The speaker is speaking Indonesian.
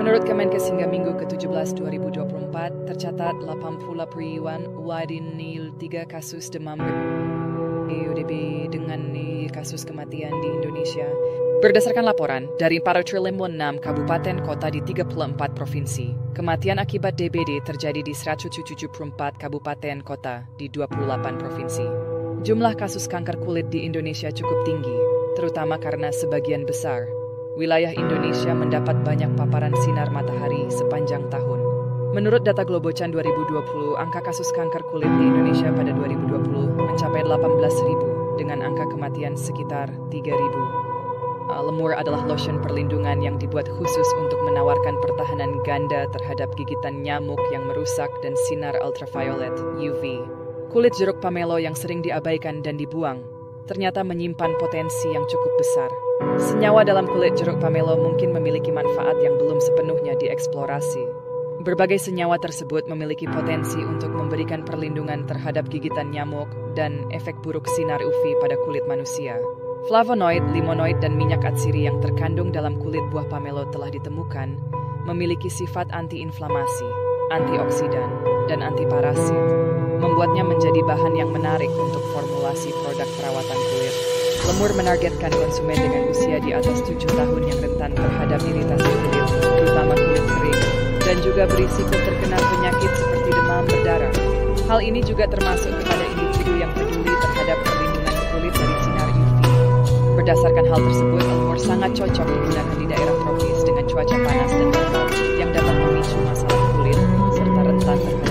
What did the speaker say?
Menurut Kemenkes hingga Minggu ke-17 2024, tercatat 80 wadin 3 kasus demam UDP dengan kasus kematian di Indonesia. Berdasarkan laporan dari 4.6 kabupaten kota di 34 provinsi, kematian akibat DBD terjadi di 174 kabupaten kota di 28 provinsi. Jumlah kasus kanker kulit di Indonesia cukup tinggi, terutama karena sebagian besar wilayah Indonesia mendapat banyak paparan sinar matahari sepanjang tahun. Menurut data Globocan 2020, angka kasus kanker kulit di Indonesia pada 2020 mencapai 18.000 dengan angka kematian sekitar 3.000. Lemur adalah lotion perlindungan yang dibuat khusus untuk menawarkan pertahanan ganda terhadap gigitan nyamuk yang merusak dan sinar ultraviolet UV. Kulit jeruk pamelo yang sering diabaikan dan dibuang ternyata menyimpan potensi yang cukup besar. Senyawa dalam kulit jeruk pamelo mungkin memiliki manfaat yang belum sepenuhnya dieksplorasi. Berbagai senyawa tersebut memiliki potensi untuk memberikan perlindungan terhadap gigitan nyamuk dan efek buruk sinar UV pada kulit manusia. Flavonoid, limonoid, dan minyak atsiri yang terkandung dalam kulit buah pamelo telah ditemukan memiliki sifat anti-inflamasi, antioksidan, dan antiparasit, membuatnya menjadi bahan yang menarik untuk formulasi produk perawatan kulit. Lemur menargetkan konsumen dengan usia di atas 7 tahun yang rentan terhadap iritasi kulit, terutama kulit kering, dan juga berisiko terkena penyakit seperti demam berdarah. Hal ini juga termasuk kepada individu yang peduli terhadap perlindungan kulit dari sinar UV. Berdasarkan hal tersebut, lemur sangat cocok digunakan di daerah tropis dengan cuaca panas dan lembab yang dapat memicu masalah kulit serta rentan terhadap